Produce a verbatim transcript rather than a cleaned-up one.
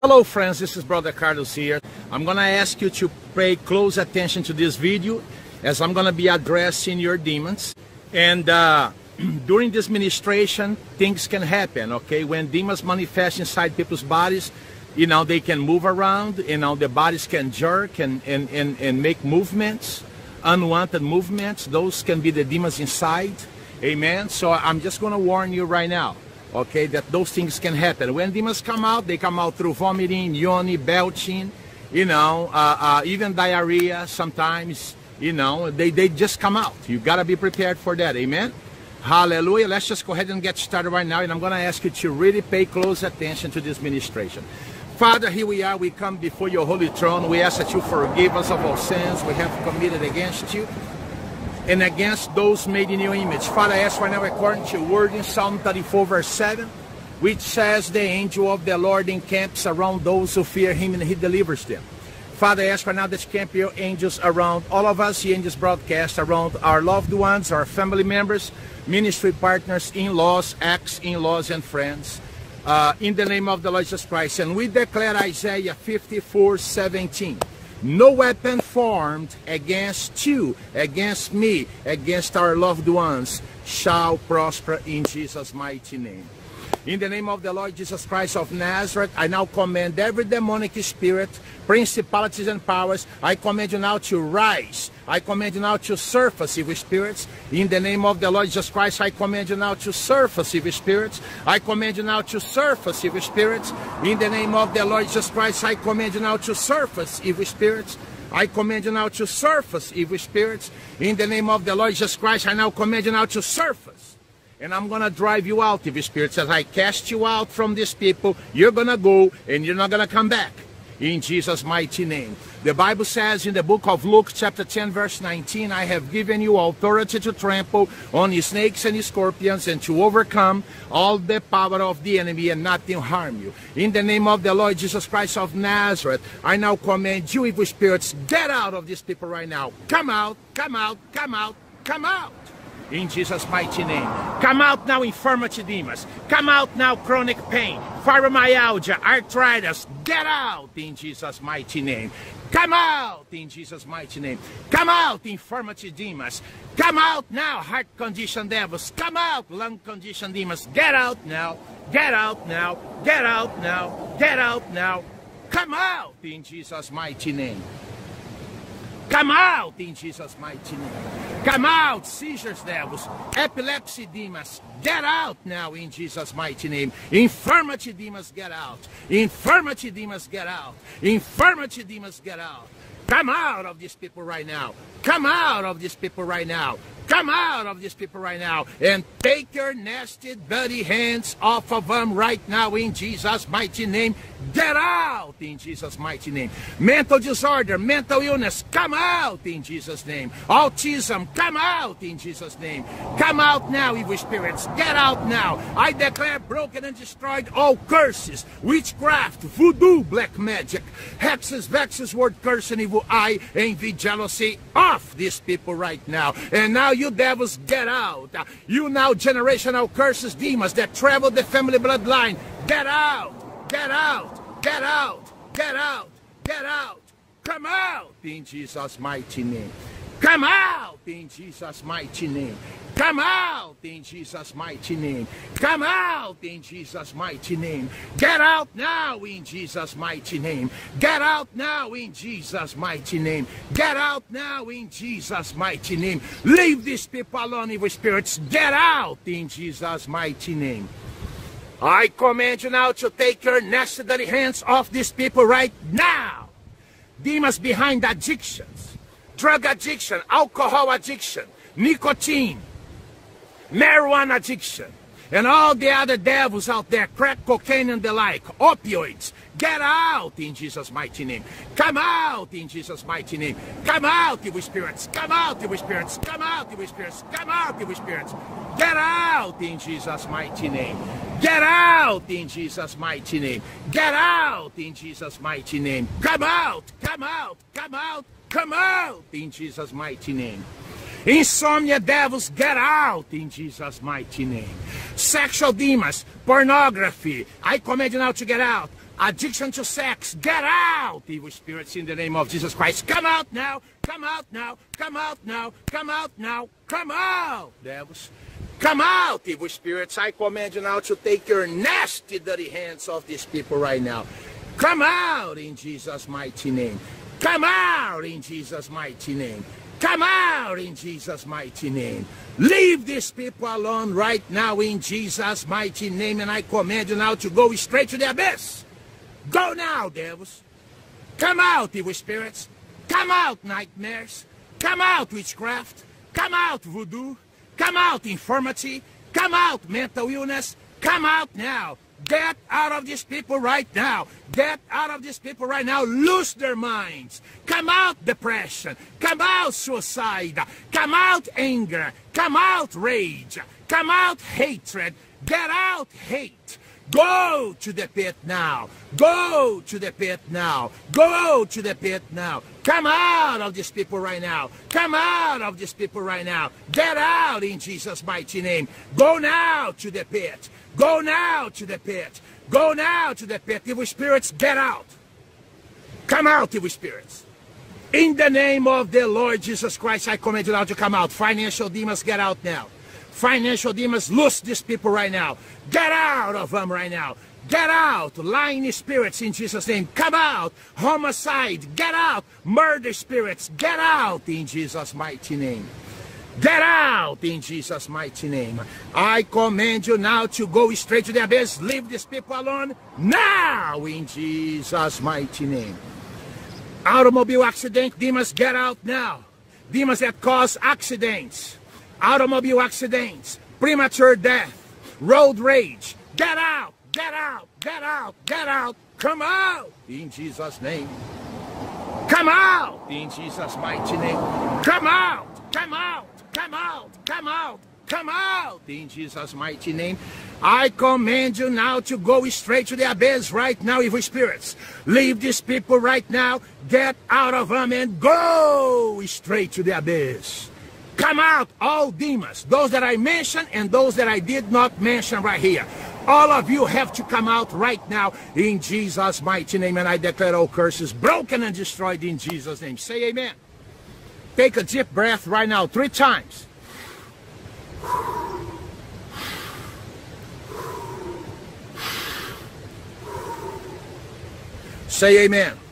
Hello friends, this is Brother Carlos here. I'm going to ask you to pay close attention to this video as I'm going to be addressing your demons. And uh, during this ministration, things can happen, okay? When demons manifest inside people's bodies, you know, they can move around, you know, their bodies can jerk and, and, and, and make movements, unwanted movements. Those can be the demons inside, amen? So I'm just going to warn you right now. Okay, that those things can happen. When demons come out, they come out through vomiting, yawning, belching, you know, uh, uh, even diarrhea sometimes, you know, they, they just come out. You got to be prepared for that, amen? Hallelujah. Let's just go ahead and get started right now, and I'm going to ask you to really pay close attention to this ministration. Father, here we are. We come before your holy throne. We ask that you forgive us of our sins we have committed against you and against those made in your image. Father, I ask right now, according to your word in Psalm thirty-four, verse seven, which says, the angel of the Lord encamps around those who fear him and he delivers them. Father, I ask right now that you camp your angels around all of us here in this broadcast, around our loved ones, our family members, ministry partners, in-laws, ex-in-laws, and friends. Uh, in the name of the Lord Jesus Christ. And we declare Isaiah fifty-four, seventeen. No weapon formed against you, against me, against our loved ones shall prosper in Jesus' mighty name. In the name of the Lord Jesus Christ of Nazareth, I now command every demonic spirit, principalities and powers, I command you now to rise. I command you now to surface evil spirits. In the name of the Lord Jesus Christ, I command you now to surface evil spirits. I command you now to surface evil spirits. In the name of the Lord Jesus Christ, I command you now to surface evil spirits. I command you now to surface evil spirits. In the name of the Lord Jesus Christ, I now command you now to surface. And I'm going to drive you out, evil spirits. As I cast you out from these people, you're going to go and you're not going to come back. In Jesus' mighty name. The Bible says in the book of Luke chapter ten verse nineteen, I have given you authority to trample on snakes and scorpions and to overcome all the power of the enemy and nothing harm you. In the name of the Lord Jesus Christ of Nazareth, I now command you, evil spirits, get out of these people right now. Come out, come out, come out, come out. In Jesus' mighty name. Come out now, infirmity demons. Come out now, chronic pain, fibromyalgia, arthritis. Get out in Jesus' mighty name. Come out in Jesus' mighty name. Come out, infirmity demons. Come out now, heart condition devils. Come out, lung condition demons. Get out now. Get out now. Get out now. Get out now. Come out in Jesus' mighty name. Come out in Jesus' mighty name. Come out, seizures devils, epilepsy demons. Get out now in Jesus' mighty name. Infirmity demons, get out. Infirmity demons, get out. Infirmity demons, get out. Come out of these people right now. Come out of these people right now. Come out of these people right now and take your nasty, dirty hands off of them right now in Jesus' mighty name. Get out in Jesus' mighty name. Mental disorder, mental illness, come out in Jesus' name. Autism, come out in Jesus' name. Come out now, evil spirits. Get out now. I declare broken and destroyed all curses, witchcraft, voodoo, black magic, hexes, vexes, word curse, and evil eye, envy, jealousy, off these people right now. And now you devils, get out. You now generational curses, demons that travel the family bloodline, get out, get out, get out, get out, get out. Come out in Jesus' mighty name. Come out in Jesus' mighty name. Come out in Jesus' mighty name. Come out in Jesus' mighty name. Get out now in Jesus' mighty name. Get out now in Jesus' mighty name. Get out now in Jesus' mighty name. Leave these people alone, evil spirits. Get out in Jesus' mighty name. I command you now to take your nasty dirty hands off these people right now. Demons behind addictions, drug addiction, alcohol addiction, nicotine, marijuana addiction, and all the other devils out there, crack cocaine and the like, opioids. Get out in Jesus' mighty name. Come out in Jesus' mighty name. Come out, evil spirits. Come out, evil spirits. Come out, evil spirits. Come out, evil spirits. Get out in Jesus' mighty name. Get out in Jesus' mighty name. Get out in Jesus' mighty name. Come out, come out, come out, come out in Jesus' mighty name. Insomnia devils, get out in Jesus' mighty name. Sexual demons, pornography, I command you now to get out. Addiction to sex, get out, evil spirits, in the name of Jesus Christ. Come out now, come out now, come out now, come out now, come out, devils. Come out, evil spirits. I command you now to take your nasty, dirty hands off these people right now. Come out in Jesus' mighty name. Come out in Jesus' mighty name. Come out in Jesus' mighty name. Leave these people alone right now in Jesus' mighty name. And I command you now to go straight to the abyss. Go now, devils. Come out, evil spirits. Come out, nightmares. Come out, witchcraft. Come out, voodoo. Come out, infirmity. Come out, mental illness. Come out now. Get out of these people right now. Get out of these people right now. Lose their minds. Come out, depression. Come out, suicide. Come out, anger. Come out, rage. Come out, hatred. Get out, hate. Go to the pit now. Go to the pit now. Go to the pit now. Come out of these people right now. Come out of these people right now. Get out in Jesus' mighty name. Go now to the pit. Go now to the pit. Go now to the pit. Evil spirits, get out. Come out, evil spirits. In the name of the Lord Jesus Christ, I command you now to come out. Financial demons, get out now. Financial demons, loose these people right now. Get out of them right now. Get out. Lying spirits in Jesus' name, come out. Homicide, get out. Murder spirits, get out in Jesus' mighty name. Get out in Jesus' mighty name. I command you now to go straight to the abyss. Leave these people alone now in Jesus' mighty name. Automobile accident, demons, get out now. Demons that cause accidents. Automobile accidents, premature death, road rage, get out, get out, get out, get out, come out in Jesus' name. Come out in Jesus' mighty name. Come out, come out, come out, come out, come out in Jesus' mighty name. I command you now to go straight to the abyss right now, evil spirits. Leave these people right now, get out of them and go straight to the abyss. Come out, all demons, those that I mentioned and those that I did not mention right here. All of you have to come out right now in Jesus' mighty name. And I declare all curses broken and destroyed in Jesus' name. Say amen. Take a deep breath right now, three times. Say amen.